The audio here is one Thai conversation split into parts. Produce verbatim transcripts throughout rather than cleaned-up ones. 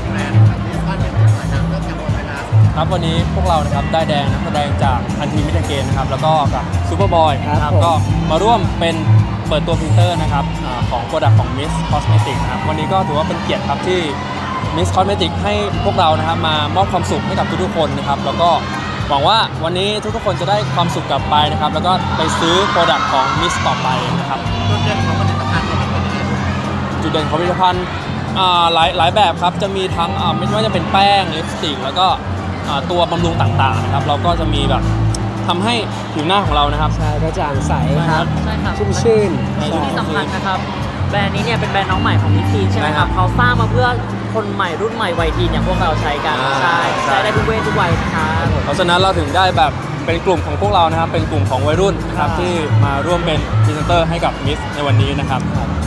แบรนด์มิสคอนเป็นหน่อยนะก็จะหมดเวลาครับวันนี้พวกเรานะครับได้แดงนักแสดงจากอันทีมิเตเกนนะครับแล้วก็กับซูเปอร์บอยนะครับก็มาร่วมเป็นเปิดตัวพรีเซนเตอร์นะครับของโปรดักต์ของ Miss Cosmetics นะครับวันนี้ก็ถือว่าเป็นเกียรติครับที่ Miss Cosmetics ให้พวกเรานะครับมามอบความสุขให้กับทุกๆคนนะครับแล้วก็หวังว่าวันนี้ทุกๆคนจะได้ความสุขกลับไปนะครับแล้วก็ไปซื้อโปรดักต์ของ Miss ต่อไปนะครับจุดเด่นของผลิตภัณฑ์เป็นยังไงจุดเด่นของผลิตภัณฑ์หลายหลายแบบครับจะมีทั้งไม่ว่าจะเป็นแป้งลิปสติกแล้วก็ตัวบำรุงต่างๆนะครับเราก็จะมีแบบทำให้ผิวหน้าของเรานะครับใช่กระจ่างใสครับใช่ครับชุ่มชื่นที่สำคัญนะครับแบรนด์นี้เนี่ยเป็นแบรนด์น้องใหม่ของมิสทีนใช่ไหมครับเขาสร้างมาเพื่อคนใหม่รุ่นใหม่วัยทีนอย่างพวกเราใช้กันใช่ใช้ได้ทุกเพศทุกวัยนะครับเพราะฉะนั้นเราถึงได้แบบเป็นกลุ่มของพวกเรานะครับเป็นกลุ่มของวัยรุ่นนะครับที่มาร่วมเป็นพรีเซนเตอร์ให้กับมิสในวันนี้นะครับ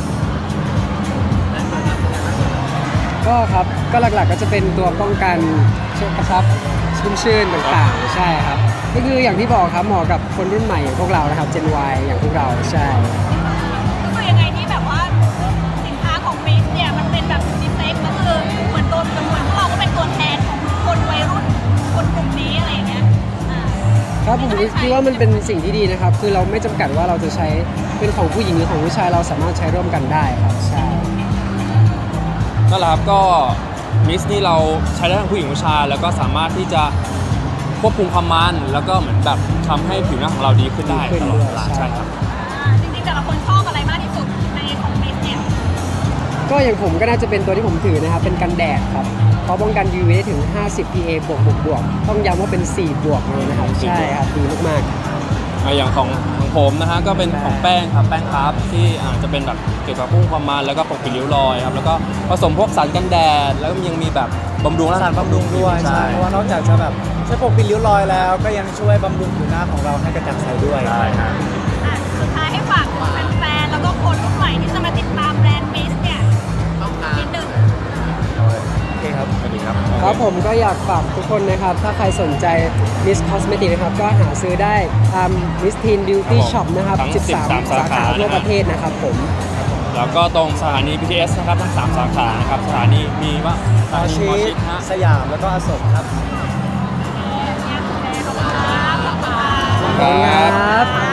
ก็ครับก็หลักๆก็จะเป็นตัวป้องกันช่วยกระชับชุ่มชื่นต่างๆใช่ครับก็คืออย่างที่บอกครับเหมาะกับคนรุ่นใหม่อย่างพวกเรานะครับ Gen Y อย่างพวกเราใช่ก็คือยังไงที่แบบว่าสินค้าของมิสเนี่ยมันเป็นแบบดิเฟกต์ก็คือเหมือนตัวเหมือนพวกเราก็เป็นตัวแทนของคนวัยรุ่นคนกลุ่มนี้อะไรอย่างเงี้ยครับผมคิดว่ามันเป็นสิ่งที่ดีนะครับคือเราไม่จำกัดว่าเราจะใช้เป็นของผู้หญิงหรือของผู้ชายเราสามารถใช้ร่วมกันได้ครับใช่นั่นแหละครับก็มิสนี่เราใช้ได้ทั้งผู้หญิงผู้ชายแล้วก็สามารถที่จะควบคุมความมันแล้วก็เหมือนแบบทำให้ผิวหน้าของเราดีขึ้นได้ตลอดเวลาใช่ครับจริงๆแต่ละคนชอบอะไรมากที่สุดในของมิสเนี่ยก็อย่างผมก็น่าจะเป็นตัวที่ผมถือนะครับเป็นกันแดดครับเพราะป้องกัน ยู วี ได้ถึงห้าสิบ พี เอ บวกบวกบวกต้องย้ำว่าเป็นสี่บวกเลยนะครับใช่ครับดีมากๆอย่างของของผมนะฮะก็เป็นของแป้งครับแป้งครับที่อาจจะเป็นแบบเกี่ยวกับพุ่งความมันแล้วก็ปกปิดริ้วรอยครับแล้วก็ผสมพวกสารกันแดดแล้วยังมีแบบบำรุงสารบำรุงด้วยใช่เพราะว่านอกจากจะแบบช่วยปกปิดริ้วรอยแล้วก็ยังช่วยบำรุงผิวหน้าของเราให้กระจ่างใสด้วยใช่ครับสุดท้ายให้ฝากแฟนๆแล้วก็คนรุ่นใหม่ที่จะมาติดตามแบรนด์มิสเนี่ยต้องการนิดนึงโอเคครับสวัสดีครับครับผมก็อยากฝากทุกคนนะครับถ้าใครสนใจ Miss Cosmetics นะครับก็หาซื้อได้ตาม Miss Teen Beauty Shop นะครับสิบสามสาขาทั่วประเทศนะครับผมแล้วก็ตรงสถานี บี ที เอส นะครับทั้งสามสาขานะครับสถานีมีว่าสถานีมอชิดสยามแล้วก็อโศกครับขอบคุณครับครับ